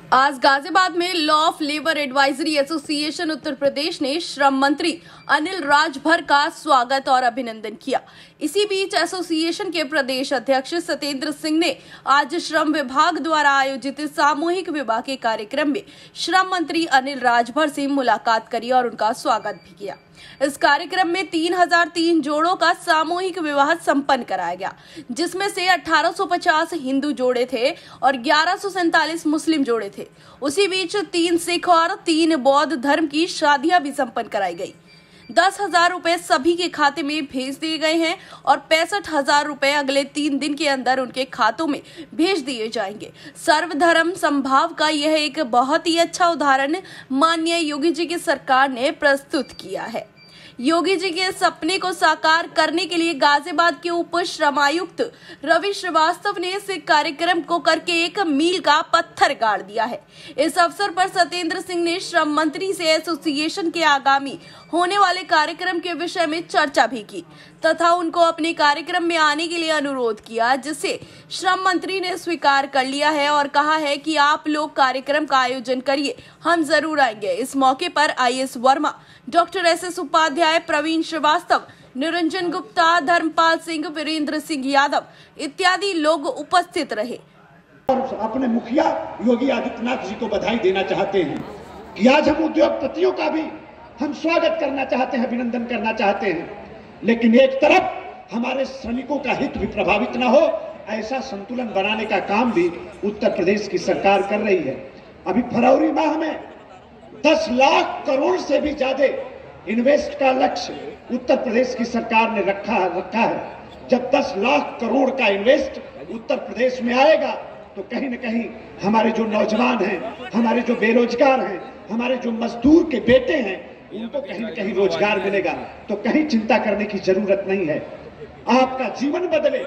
आज गाजियाबाद में law of labour advisory association Uttar Pradesh ने श्रम मंत्री अनिल राजभर का स्वागत और अभिनंदन किया। इसी बीच एसोसिएशन के प्रदेश अध्यक्ष सतेंद्र सिंह ने आज श्रम विभाग द्वारा आयोजित सामूहिक विवाह के कार्यक्रम में श्रम मंत्री अनिल राजभर से मुलाकात करी और उनका स्वागत भी किया। इस कार्यक्रम में 3003 जोड़ों का सामूहिक विवाह संपन्न कराया गया, जिसमें से 1850 हिंदू जोड़े थे और 1147 मुस्लिम जोड़े थे। उसी बीच 3 सिख और 3 बौद्ध धर्म की शादियां भी संपन्न कराई गई। 10,000 रुपए सभी के खाते में भेज दिए गए हैं और 65,000 रुपए अगले 3 दिन के अंदर उनके खातों में भेज दिए जाएंगे। सर्वधर्म समभाव का यह एक बहुत ही अच्छा उदाहरण माननीय योगी जी की सरकार ने प्रस्तुत किया है। योगी जी के सपने को साकार करने के लिए गाजियाबाद के उप श्रमायुक्त रवि श्रीवास्तव ने इस कार्यक्रम को करके एक मील का पत्थर गाड़ दिया है। इस अवसर पर सतेंद्र सिंह ने श्रम मंत्री से एसोसिएशन के आगामी होने वाले कार्यक्रम के विषय में चर्चा भी की तथा उनको अपने कार्यक्रम में आने के लिए अनुरोध किया, जिसे श्रम मंत्री ने स्वीकार कर लिया है और कहा है कि आप लोग कार्यक्रम का आयोजन करिए, हम जरूर आएंगे। इस मौके पर IS Verma, doctor SS Upadhyay, Praveen Srivastava, Niranjan Gupta, Dharampal Singh, Virendra Singh Yadav इत्यादि लोग उपस्थित रहे। और अपने मुखिया योगी आदित्यनाथ जी को बधाई देना चाहते हैं कि आज हम उद्योगपतियों का भी हम स्वागत करना चाहते हैं, अभिनंदन करना चाहते हैं, लेकिन एक तरफ हमारे श्रमिकों का हित भी प्रभावित न हो, ऐसा संतुलन बनाने का काम भी उत्तर प्रदेश की सरकार कर रही है। अभी फरवरी माह में 10 लाख करोड़ से भी ज्यादा इन्वेस्ट का लक्ष्य उत्तर प्रदेश की सरकार ने रखा है। जब 10 लाख करोड़ का इन्वेस्ट उत्तर प्रदेश में आएगा तो कहीं न कहीं हमारे जो नौजवान हैं, हमारे जो बेरोजगार हैं, हमारे जो मजदूर के बेटे हैं, उनको कहीं न कहीं रोजगार मिलेगा। तो कहीं चिंता करने की जरूरत नहीं है। आपका जीवन बदले,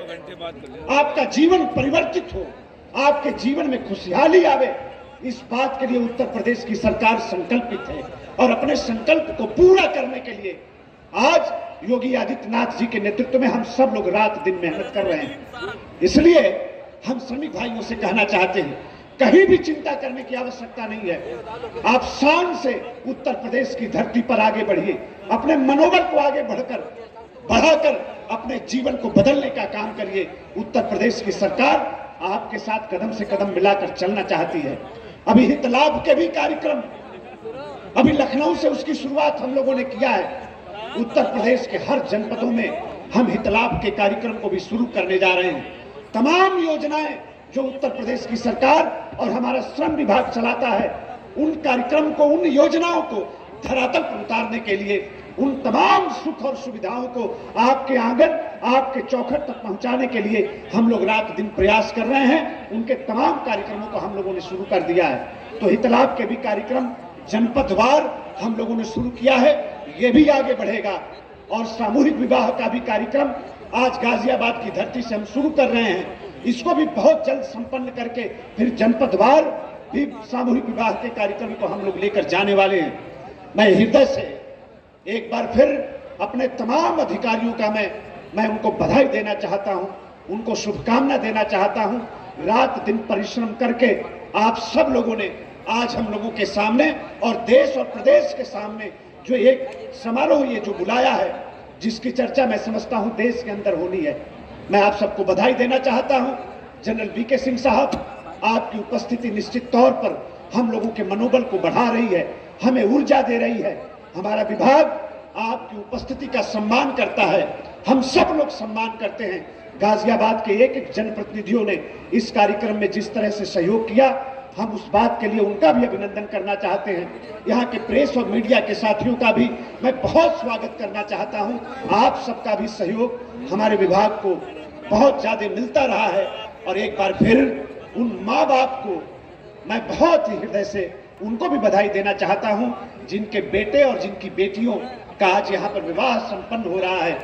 आपका जीवन परिवर्तित हो, आपके जीवन में खुशहाली आवे, इस बात के लिए उत्तर प्रदेश की सरकार संकल्पित है और अपने संकल्प को पूरा करने के लिए आज योगी आदित्यनाथ जी के नेतृत्व में हम सब लोग रात दिन मेहनत कर रहे हैं। इसलिए हम श्रमिक भाइयों से कहना चाहते हैं, कहीं भी चिंता करने की आवश्यकता नहीं है। आप शान से उत्तर प्रदेश की धरती पर आगे बढ़िए, अपने मनोबल को आगे बढ़ाकर अपने जीवन को बदलने का काम करिए। उत्तर प्रदेश की सरकार आपके साथ कदम से कदम मिलाकर चलना चाहती है। अभी हित लाभ के भी कार्यक्रम अभी लखनऊ से उसकी शुरुआत हम लोगों ने किया है। उत्तर प्रदेश के हर जनपदों में हम हित लाभ के कार्यक्रम को भी शुरू करने जा रहे हैं। तमाम योजनाएं जो उत्तर प्रदेश की सरकार और हमारा श्रम विभाग चलाता है, उन कार्यक्रम को, उन योजनाओं को धरातल पर उतारने के लिए, उन तमाम सुख और सुविधाओं को आपके आंगन, आपके चौखट तक पहुंचाने के लिए हम लोग रात दिन प्रयास कर रहे हैं। उनके तमाम कार्यक्रमों को हम लोगों ने शुरू कर दिया है। तो हितलाभ के भी कार्यक्रम जनपदवार हम लोगों ने शुरू किया है, ये भी आगे बढ़ेगा। और सामूहिक विवाह का भी कार्यक्रम आज गाजियाबाद की धरती से हम शुरू कर रहे हैं। इसको भी बहुत जल्द संपन्न करके फिर जनपदवार भी सामूहिक विवाह के कार्यक्रम को हम लोग लेकर जाने वाले हैं। मैं हृदय से एक बार फिर अपने तमाम अधिकारियों का मैं उनको बधाई देना चाहता हूं, उनको शुभकामना देना चाहता हूं। रात दिन परिश्रम करके आप सब लोगों ने आज हम लोगों के सामने और देश और प्रदेश के सामने जो एक समारोह ये जो बुलाया है, जिसकी चर्चा मैं समझता हूं देश के अंदर होनी है, मैं आप सबको बधाई देना चाहता हूं। जनरल VK सिंह साहब, आपकी उपस्थिति निश्चित तौर पर हम लोगों के मनोबल को बढ़ा रही है, हमें ऊर्जा दे रही है। हमारा विभाग आपकी उपस्थिति का सम्मान करता है, हम सब लोग सम्मान करते हैं। गाजियाबाद के एक एक जनप्रतिनिधियों ने इस कार्यक्रम में जिस तरह से सहयोग किया, हम उस बात के लिए उनका भी अभिनंदन करना चाहते हैं। यहाँ के प्रेस और मीडिया के साथियों का भी मैं बहुत स्वागत करना चाहता हूँ। आप सबका भी सहयोग हमारे विभाग को बहुत ज्यादा मिलता रहा है और एक बार फिर उन माँ बाप को मैं बहुत ही हृदय से उनको भी बधाई देना चाहता हूँ, जिनके बेटे और जिनकी बेटियों का आज यहाँ पर विवाह संपन्न हो रहा है।